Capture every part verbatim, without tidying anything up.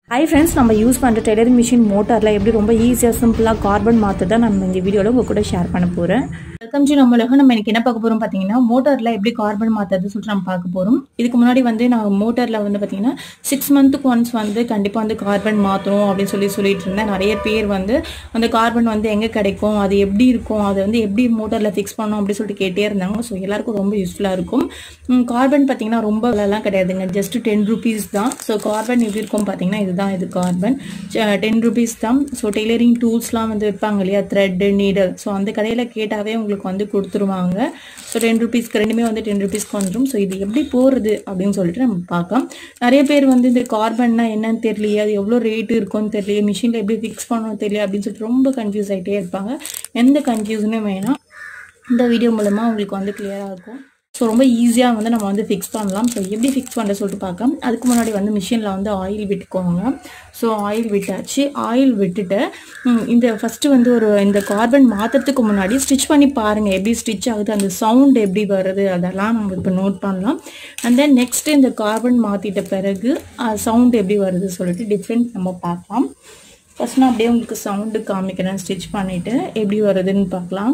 Hi friends, நம்ம use பண்ற tailoring machine மோட்டார்ல எப்படி ரொம்ப ஈஸியா சிம்பிளா கார்பன் மாத்தத நம்ம இந்த வீடியோல உங்க கூட ஷேர் பண்ண போறேன். வெல்கம் டு நம்ம உலகம். நம்ம இன்னைக்கு என்ன பார்க்க போறோம் பாத்தீங்கன்னா மோட்டார்ல எப்படி கார்பன் மாத்தறது சொல்லிட்டு நம்ம பார்க்க போறோம். இதுக்கு முன்னாடி வந்து நான் மோட்டார்ல வந்து பாத்தீங்கன்னா சிக்ஸ் மந்த்க்கு ஒன்ஸ் வந்து கண்டிப்பா வந்து கார்பன் மாத்தணும் அப்படி சொல்லி சொல்லிட்டு இருந்தேன். நிறைய பேர் வந்து அந்த கார்பன் வந்து எங்க கிடைக்கும், அது எப்படி இருக்கும், அது வந்து எப்படி மோட்டார்ல ஃபிக்ஸ் பண்ணனும் அப்படி சொல்லிட்டு கேட்டே இருந்தாங்க. சோ எல்லாருக்கும் ரொம்ப யூஸ்ஃபுல்லா இருக்கும். கார்பன் பாத்தீங்கன்னா ரொம்ப விலைலாம் கிடையாதுங்க. ஜஸ்ட் டென் rupees தான். சோ கார்பன் எப்படி இருக்கும் பாத்தீங்கன்னா இதுதான் இது கார்பன் டென் rupees தான். ஸோ டெய்லரிங் டூல்ஸ்லாம் வந்து வைப்பாங்க இல்லையா, த்ரெட் நீடல். ஸோ அந்த கடையில் கேட்டாவே உங்களுக்கு வந்து கொடுத்துருவாங்க. ஸோ டென் ருபீஸ்க்கு ரெண்டுமே வந்து டென் ருபீஸ்க்கு வந்துடும். ஸோ இது எப்படி போகிறது அப்படின்னு சொல்லிட்டு நம்ம பார்க்கலாம். நிறைய பேர் வந்து இந்த கார்பன்னா என்னன்னு தெரியலையே, அது எவ்வளோ ரேட்டு இருக்கும்னு தெரியலையே, மிஷினில் எப்படி ஃபிக்ஸ் பண்ணணும் தெரியல அப்படின்னு சொல்லிட்டு ரொம்ப கன்ஃபியூஸ் ஆகிட்டே இருப்பாங்க. எந்த கன்ஃபியூஷனும் வேணாம், இந்த வீடியோ மூலமாக உங்களுக்கு வந்து கிளியராக இருக்கும். ஸோ ரொம்ப ஈஸியாக வந்து நம்ம வந்து ஃபிக்ஸ் பண்ணலாம். ஸோ எப்படி ஃபிக்ஸ் பண்ண சொல்லிட்டு பார்க்கலாம். அதுக்கு முன்னாடி வந்து மிஷினில் வந்து ஆயில் விட்டுக்கோங்க. ஸோ ஆயில் விட்டாச்சு. ஆயில் விட்டுட்டு இந்த ஃபஸ்ட்டு வந்து ஒரு இந்த கார்பன் மாற்றுறதுக்கு முன்னாடி ஸ்டிச் பண்ணி பாருங்கள் எப்படி ஸ்டிச் ஆகுது, அந்த சவுண்ட் எப்படி வருது அதெல்லாம் நம்ம இப்போ நோட் பண்ணலாம். அண்ட் தென் நெக்ஸ்ட்டு இந்த கார்பன் மாற்றிட்ட பிறகு சவுண்ட் எப்படி வருது சொல்லிட்டு டிஃப்ரெண்ட் நம்ம பார்க்கலாம். ஃபஸ்ட் நான் அப்படியே உங்களுக்கு சவுண்டு காமிக்கிறேன். ஸ்டிச் பண்ணிவிட்டு எப்படி வருதுன்னு பார்க்கலாம்.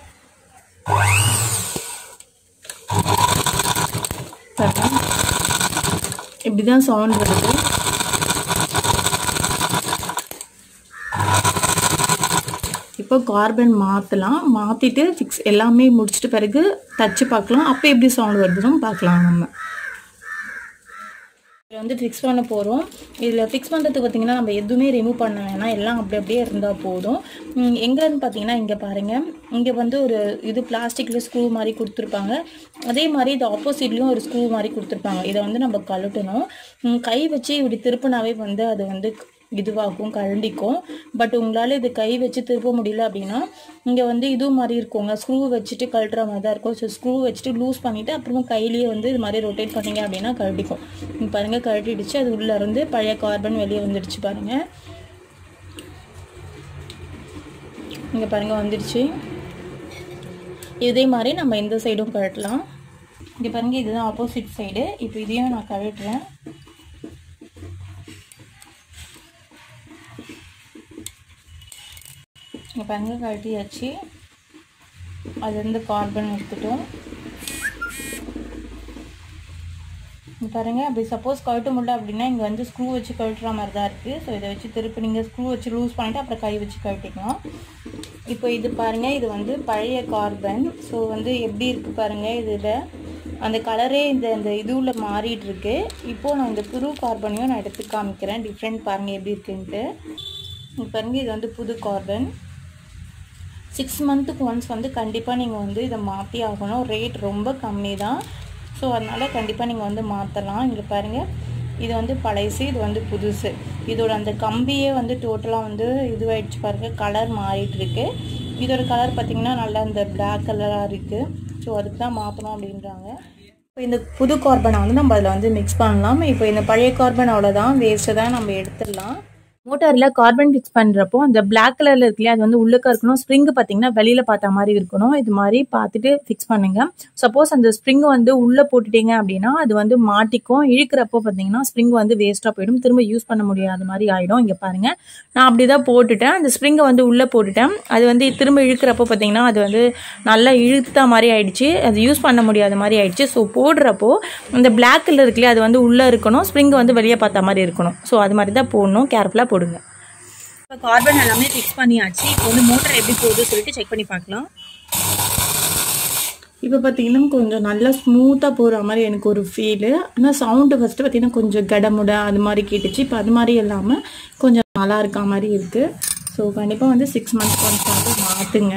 இப்படிதான் சவுண்ட் வருது. இப்போ கார்பன் மாற்றலாம். மாற்றிட்டு ஃபிக்ஸ் எல்லாமே முடிச்சிட்டு பிறகு தச்சு பார்க்கலாம். அப்போ எப்படி சவுண்ட் வருதுன்னு பார்க்கலாம். நம்ம இதில் வந்து ஃபிக்ஸ் பண்ண போகிறோம். இதில் ஃபிக்ஸ் பண்ணுறதுக்கு பார்த்திங்கன்னா நம்ம எதுவுமே ரிமூவ் பண்ண வேணாம், எல்லாம் அப்படி அப்படியே இருந்தால் போதும். எங்கேன்னு பார்த்தீங்கன்னா இங்கே பாருங்கள், இங்கே வந்து ஒரு இது பிளாஸ்டிக்கில் ஸ்க்ரூ மாதிரி கொடுத்துருப்பாங்க. அதே மாதிரி இது ஆப்போசிட்லேயும் ஒரு ஸ்க்ரூ மாதிரி கொடுத்துருப்பாங்க. இதை வந்து நம்ம கழட்டணும். கை வச்சு இப்படி திருப்பினாவே வந்து அது வந்து இதுவாகும், கழண்டிக்கும். பட் உங்களால் இது கை வச்சு திருப்ப முடியல அப்படின்னா இங்கே வந்து இது மாதிரி இருக்குங்க, ஸ்க்ரூ வச்சுட்டு கழட்டுற மாதிரி தான் இருக்கும். ஸோ ஸ்க்ரூ வச்சுட்டு லூஸ் பண்ணிவிட்டு அப்புறமா கையிலேயே வந்து இது மாதிரி ரொட்டேட் பண்ணிங்க அப்படின்னா கழட்டிக்கும். இங்கே பாருங்கள் கழட்டிடுச்சு. அது உள்ளே இருந்து பழைய கார்பன் வெளியே வந்துடுச்சு பாருங்கள். இங்கே பாருங்கள் வந்துடுச்சு. இதே மாதிரி நம்ம இந்த சைடும் கழட்டலாம். இங்கே பாருங்கள் இதுதான் ஆப்போசிட் சைடு. இப்போ இதையும் நான் கழட்டுறேன். இங்கே பாருங்கள் கழட்டியாச்சு. அதுலேருந்து கார்பன் எடுத்துட்டோம். இங்கே பாருங்கள் அப்படி சப்போஸ் கழட்ட முடியல அப்படின்னா இங்கே வந்து ஸ்க்ரூ வச்சு கழட்டுற மாதிரி தான் இருக்குது. ஸோ இதை வச்சு திருப்பி நீங்கள் ஸ்க்ரூ வச்சு லூஸ் பண்ணிவிட்டு அப்புறம் கை வச்சு கழட்டிக்கலாம். இப்போ இது பாருங்கள், இது வந்து பழைய கார்பன். ஸோ வந்து எப்படி இருக்குது பாருங்கள், இதில் அந்த கலரே இந்த இந்த இதுவில் மாறிட்டு இருக்கு. இப்போது நான் இந்த புது கார்பனையும் நான் எடுத்து காமிக்கிறேன். டிஃப்ரெண்ட் பாருங்கள் எப்படி இருக்குன்ட்டு. இங்கே பாருங்கள் இது வந்து புது கார்பன். சிக்ஸ் மந்த்துக்கு ஒன்ஸ் வந்து கண்டிப்பாக நீங்கள் வந்து இதை மாற்றி ஆகணும். ரேட் ரொம்ப கம்மி தான். ஸோ அதனால் கண்டிப்பாக நீங்கள் வந்து மாற்றலாம். இங்கே பாருங்கள் இது வந்து பழைசு, இது வந்து புதுசு. இதோட அந்த கம்பியே வந்து டோட்டலாக வந்து இதுவாகிடுச்சு பாருங்கள், கலர் மாறிட்டுருக்கு. இதோட கலர் பார்த்திங்கன்னா நல்லா இந்த பிளாக் கலராக இருக்குது. ஸோ அதுக்கு தான் மாற்றணும் அப்படின்றாங்க. இப்போ இந்த புது கார்பனை வந்து நம்ம அதில் வந்து மிக்ஸ் பண்ணலாம். இப்போ இந்த பழைய கார்பன் அவ்வளோதான், வேஸ்ட்டு தான், நம்ம எடுத்துடலாம். மோட்டாரில் கார்பன் ஃபிக்ஸ் பண்ணுறப்போ அந்த பிளாக் கலரில் இருக்குல்லையா, அது வந்து உள்ளுக்க இருக்கணும். ஸ்ப்ரிங்கு பார்த்தீங்கன்னா வெளியில் பார்த்த மாதிரி இருக்கணும். இது மாதிரி பார்த்துட்டு ஃபிக்ஸ் பண்ணுங்கள். சப்போஸ் அந்த ஸ்ப்ரிங்கு வந்து உள்ளே போட்டுட்டீங்க அப்படின்னா அது வந்து மாட்டிக்கும். இழுக்கிறப்போ பார்த்தீங்கன்னா ஸ்ப்ரிங் வந்து வேஸ்ட்டாக போயிடும், திரும்ப யூஸ் பண்ண முடியாத மாதிரி ஆகிடும். இங்கே பாருங்கள் நான் அப்படி தான் போட்டுட்டேன். அந்த ஸ்ப்ரிங்கை வந்து உள்ளே போட்டுட்டேன். அது வந்து திரும்ப இழுக்கிறப்போ பார்த்தீங்கன்னா அது வந்து நல்லா இழுத்த மாதிரி ஆயிடுச்சு, அது யூஸ் பண்ண முடியாத மாதிரி ஆயிடுச்சு. ஸோ போடுறப்போ அந்த பிளாக் கலர் இருக்குல்லையா அது வந்து உள்ளே இருக்கணும், ஸ்ப்ரிங்கு வந்து வெளியே பார்த்த மாதிரி இருக்கணும். ஸோ அது மாதிரி தான் போடணும், கேர்ஃபுல்லாக போடுங்க. இப்போ கார்பன் எல்லாமே ஃபிக்ஸ் பண்ணியாச்சு. இப்போ வந்து மோட்டர் எப்படி போகுதுன்னு சொல்லிட்டு செக் பண்ணி பார்க்கலாம். இப்போ பார்த்தீங்கன்னா கொஞ்சம் நல்லா ஸ்மூத்தாக போகிற மாதிரி எனக்கு ஒரு ஃபீலு. ஆனால் சவுண்டு ஃபஸ்ட்டு பார்த்தீங்கன்னா கொஞ்சம் கடமுட அது மாதிரி கேட்டுச்சு. இப்போ அது மாதிரி இல்லாமல் கொஞ்சம் நல்லா இருக்க மாதிரி இருக்குது. ஸோ கண்டிப்பாக வந்து சிக்ஸ் மந்த்ஸ் ஒன்ஸ் வந்து மாற்றுங்க.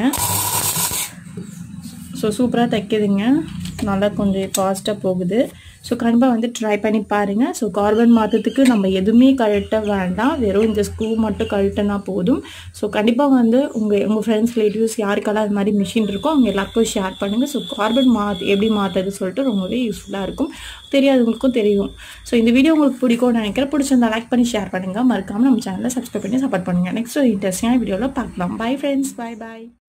ஸோ சூப்பராக தைக்குதுங்க, நல்லா கொஞ்சம் ஃபாஸ்ட்டாக போகுது. ஸோ கண்டிப்பாக வந்து ட்ரை பண்ணி பாருங்கள். ஸோ கார்பன் மாற்றத்துக்கு நம்ம எதுவுமே கழட்ட வேண்டாம், வெறும் இந்த ஸ்க்ரூ மட்டும் கழட்டினா போதும். ஸோ கண்டிப்பாக வந்து உங்கள் உங்கள் ஃப்ரெண்ட்ஸ் ரிலேட்டிவ்ஸ் யாருக்கெல்லாம் அது மாதிரி மிஷின் இருக்கோ அவங்க எல்லாருக்கும் ஷேர் பண்ணுங்கள். ஸோ கார்பன் மாற்று எப்படி மாற்றுறது சொல்லிட்டு ரொம்பவே யூஸ்ஃபுல்லாக இருக்கும், தெரியாதவங்களுக்கும் தெரியும். ஸோ இந்த வீடியோ உங்களுக்கு பிடிக்கும்னு நினைக்கிறேன். பிடிச்சிருந்தா லைக் பண்ணி ஷேர் பண்ணுங்கள். மறக்காமல் நம்ம சேனலை சப்ஸ்கிரைப் பண்ணி சப்போர்ட் பண்ணுங்கள். நெக்ஸ்ட் ஒரு இன்ட்ரெஸ்டிங்கான வீடியோவில் பார்க்கலாம். பை ஃப்ரெண்ட்ஸ், பை பாய்.